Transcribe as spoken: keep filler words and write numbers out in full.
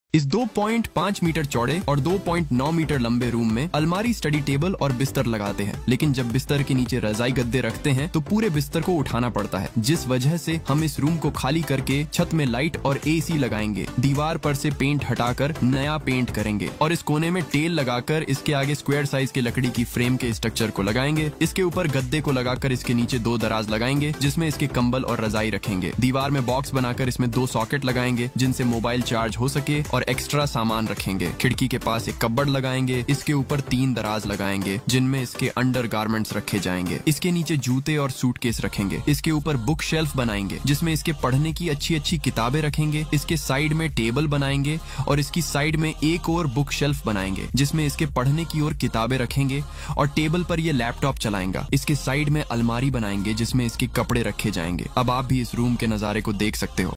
इस दो पॉइंट पाँच मीटर चौड़े और दो पॉइंट नौ मीटर लंबे रूम में अलमारी, स्टडी टेबल और बिस्तर लगाते हैं, लेकिन जब बिस्तर के नीचे रजाई गद्दे रखते हैं तो पूरे बिस्तर को उठाना पड़ता है, जिस वजह से हम इस रूम को खाली करके छत में लाइट और एसी लगाएंगे, दीवार पर से पेंट हटाकर नया पेंट करेंगे और इस कोने में टेल लगाकर इसके आगे स्क्वायर साइज की लकड़ी की फ्रेम के स्ट्रक्चर को लगाएंगे। इसके ऊपर गद्दे को लगाकर इसके नीचे दो दराज लगाएंगे जिसमें इसके कंबल और रजाई रखेंगे। दीवार में बॉक्स बनाकर इसमें दो सॉकेट लगाएंगे जिनसे मोबाइल चार्ज हो सके और एक्स्ट्रा सामान रखेंगे। खिड़की के पास एक कपबोर्ड लगाएंगे, इसके ऊपर तीन दराज लगाएंगे जिनमें इसके अंडर गारमेंट्स रखे जाएंगे। इसके नीचे जूते और सूटकेस रखेंगे। इसके ऊपर बुक शेल्फ बनाएंगे जिसमें इसके पढ़ने की अच्छी अच्छी किताबें रखेंगे। इसके साइड में टेबल बनाएंगे और इसकी साइड में एक और बुक शेल्फ बनाएंगे जिसमें इसके पढ़ने की और किताबें रखेंगे और टेबल पर ये लैपटॉप चलाएंगा। इसके साइड में अलमारी बनाएंगे जिसमें इसके कपड़े रखे जाएंगे। अब आप भी इस रूम के नजारे को देख सकते हो।